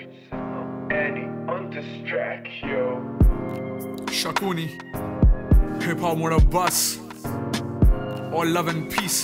Shakuni, hip hop on a bus, all love and peace.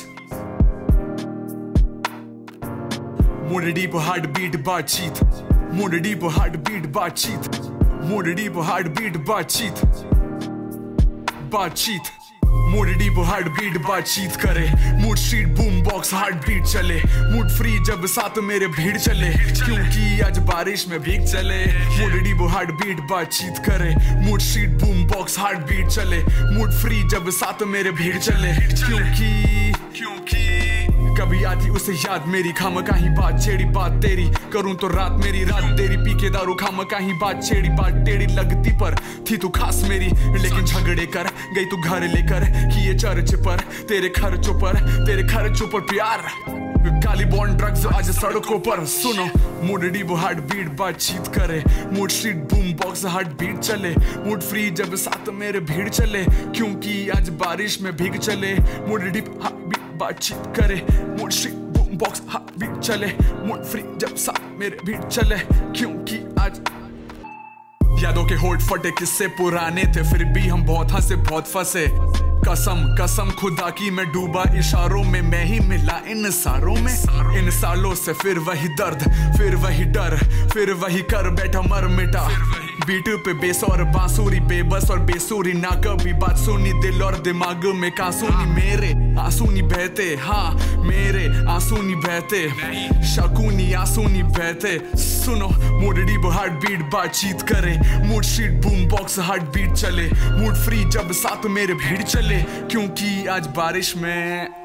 More deep heartbeat बातचीत, more deep heartbeat बातचीत, more deep heartbeat बातचीत, बातचीत. Mood deep heartbeat बातचीत करे, mood street boom box heartbeat चले, mood free जब साथ मेरे भीड़ चले, क्योंकि आज बारिश में भीग चले. मूड डीप हार्टबीट बातचीत करे, mood street boom box heartbeat चले, मूड फ्री जब साथ मेरे भीड़ चले, क्योंकि कभी आती उसे याद मेरी खामकाही बात छेड़ी बात तेरी, करूं तो रात मेरी रात तेरी, पी के दारू खामकाही बात छेड़ी बात टेढ़ी लगती पर थी तू खास मेरी, लेकिन झगड़े कर गई तू घर लेकर किए चर्च पर तेरे खर्चों पर प्यार. गालिब ऑन ड्रग्स आज सड़कों पर, सुनो मूड डीप हार्ट बीट बातचीत करे, mood street boom box heartbeat चले, मूड फ्री जब साथ मेरे भीड़ चले, क्योंकि आज बारिश में भीग चले. मूड डीप हार्ट बीट बातचीत करे, mood street boom box heartbeat चले, मूड फ्री जब साथ मेरे भीड़ चले, क्योंकि आज यादों के होठ फटे किस्से पुराने थे, फिर भी हम बहुत हंसे बहुत फंसे. कसम खुदा की मैं डूबा इशारों में, मैं ही मिला इन सारों में, इन सालों से फिर वही दर्द, फिर वही डर, फिर वही कर बैठा मर मिटा. बीट पे बेस और बांसुरी, बेबस और बेसुरी, ना कभी बात सुनी, दिल और दिमाग में कांसूनी, मेरे आंसू नहीं बहते, हाँ मेरे आंसू नहीं बहते, शकुनी आंसू नहीं बहते. सुनो मूड डीप हार्ट बीट बातचीत करे, mood street boom box heartbeat चले, मूड फ्री जब साथ मेरे भीड़ चले, क्योंकि आज बारिश में